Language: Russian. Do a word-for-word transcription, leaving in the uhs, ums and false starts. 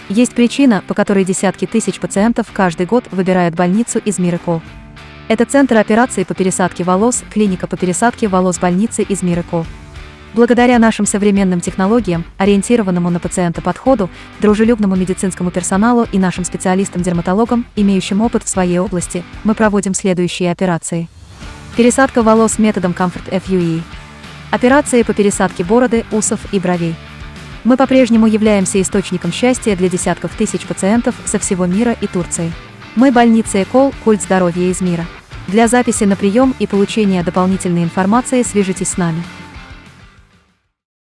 Есть причина, по которой десятки тысяч пациентов каждый год выбирают больницу Измир Эко. Это центр операций по пересадке волос, клиника по пересадке волос больницы Измир Эко. Благодаря нашим современным технологиям, ориентированному на пациента подходу, дружелюбному медицинскому персоналу и нашим специалистам-дерматологам, имеющим опыт в своей области, мы проводим следующие операции. Пересадка волос методом Comfort эф ю и. Операции по пересадке бороды, усов и бровей. Мы по-прежнему являемся источником счастья для десятков тысяч пациентов со всего мира и Турции. Мы больница Экол, культ здоровья Измира. Для записи на прием и получения дополнительной информации свяжитесь с нами.